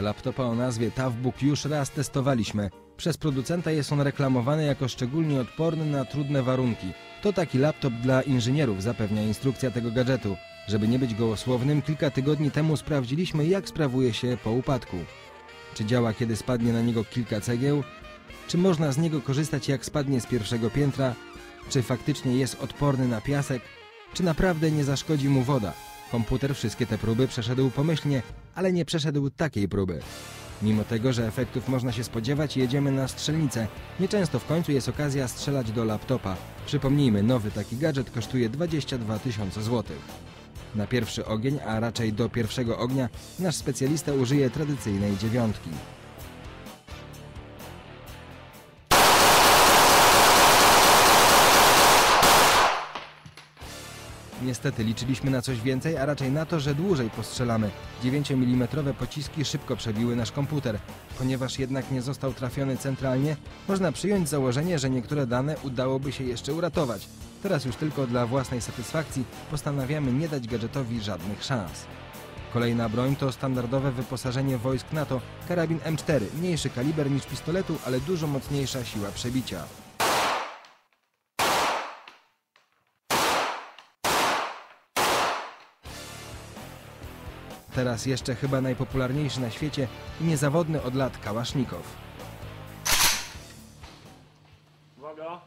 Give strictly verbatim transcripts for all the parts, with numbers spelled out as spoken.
Laptopa o nazwie ToughBook już raz testowaliśmy. Przez producenta jest on reklamowany jako szczególnie odporny na trudne warunki. To taki laptop dla inżynierów, zapewnia instrukcja tego gadżetu. Żeby nie być gołosłownym, kilka tygodni temu sprawdziliśmy, jak sprawuje się po upadku. Czy działa, kiedy spadnie na niego kilka cegieł? Czy można z niego korzystać, jak spadnie z pierwszego piętra? Czy faktycznie jest odporny na piasek? Czy naprawdę nie zaszkodzi mu woda? Komputer wszystkie te próby przeszedł pomyślnie, ale nie przeszedł takiej próby. Mimo tego, że efektów można się spodziewać, jedziemy na strzelnicę. Nieczęsto w końcu jest okazja strzelać do laptopa. Przypomnijmy, nowy taki gadżet kosztuje dwadzieścia dwa tysiące złotych. Na pierwszy ogień, a raczej do pierwszego ognia, nasz specjalista użyje tradycyjnej dziewiątki. Niestety liczyliśmy na coś więcej, a raczej na to, że dłużej postrzelamy. dziewięciomilimetrowe pociski szybko przebiły nasz komputer. Ponieważ jednak nie został trafiony centralnie, można przyjąć założenie, że niektóre dane udałoby się jeszcze uratować. Teraz już tylko dla własnej satysfakcji postanawiamy nie dać gadżetowi żadnych szans. Kolejna broń to standardowe wyposażenie wojsk NATO, karabin M cztery, mniejszy kaliber niż pistoletu, ale dużo mocniejsza siła przebicia. Teraz jeszcze chyba najpopularniejszy na świecie i niezawodny od lat kałasznikow. Uwaga!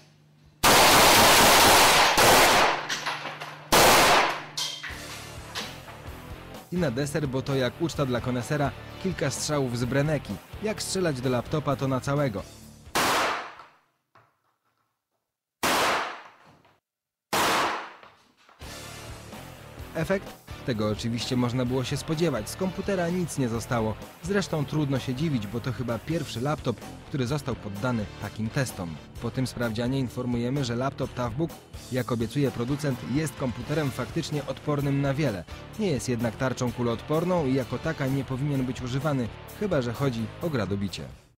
I na deser, bo to jak uczta dla konesera, kilka strzałów z breneki. Jak strzelać do laptopa, to na całego. Efekt? Tego oczywiście można było się spodziewać, z komputera nic nie zostało. Zresztą trudno się dziwić, bo to chyba pierwszy laptop, który został poddany takim testom. Po tym sprawdzianie informujemy, że laptop ToughBook, jak obiecuje producent, jest komputerem faktycznie odpornym na wiele. Nie jest jednak tarczą kuloodporną i jako taka nie powinien być używany, chyba że chodzi o gradobicie.